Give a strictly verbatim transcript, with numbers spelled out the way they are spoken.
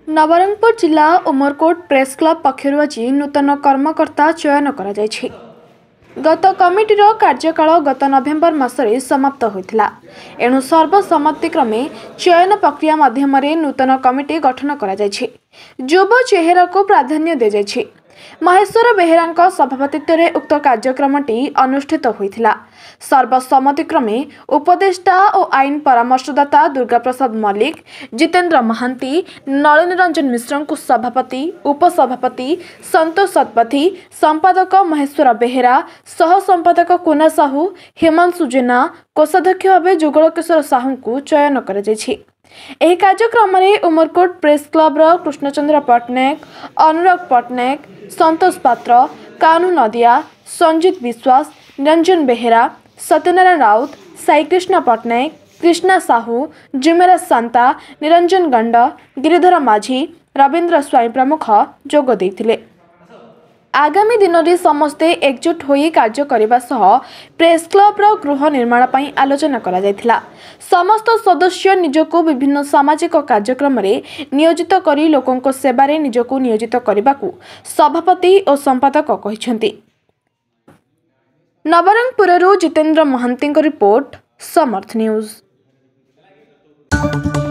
नवरंगपुर जिला Umarkot press club पक्षर आज नूतन कर्मकर्ता चयन करा जायछि। गत कमिटीर कार्यकाल गत नवेम्बर मासरे समाप्त होइथिला। एणु सर्वसम्मतिक्रमे चयन प्रक्रिया माध्यम नूतन कमिटी गठन करा जायछि। युव चेहरा को प्राधान्य दि जायछि। महेश्वर बेहेरा सभापतित्व उक्त कार्यक्रमटी अनुष्ठित होइथिला। सर्वसम्मतिक्रमे उपदेष्टा और आईन परामर्शदाता दुर्गा प्रसाद मल्लिक, जितेन्द्र महांती, नलिनी रंजन मिश्र को सभापति, उपसभापति संतोष सतपथी, संपादक महेश्वर बेहेरा, सह संपादक कुना साहू, हिमांशु जेना, कोषाध्यक्ष भाव जुगल किशोर साहू को चयन कर एही कार्यक्रम में उमरकोट प्रेस क्लब कृष्णचंद्र पट्टनायक, अनुराग पट्टनायक, संतोष पात्र, कान्हू नदिया, संजीत विश्वास, निरंजन बेहेरा, सत्यनारायण राउत, साईकृष्ण पट्टनायक, कृष्णा साहू, जिमेरा सांता, निरंजन गंड, गिरिधर माझी, रवींद्र स्वाई प्रमुख जोग देइथिले। आगामी दिन में समस्ते एकजुट होई कार्य करने सह प्रेस क्लब गृह निर्माण पर आलोचना करा जायथिला। समस्त सदस्य निजको विभिन्न सामाजिक कार्यक्रम में नियोजित करी लोकों सेवारे निजको नियोजित करने को सभापति और संपादक कहिसेंति। नवरंगपुररू जितेन्द्र महांती रिपोर्ट, समर्थ न्यूज।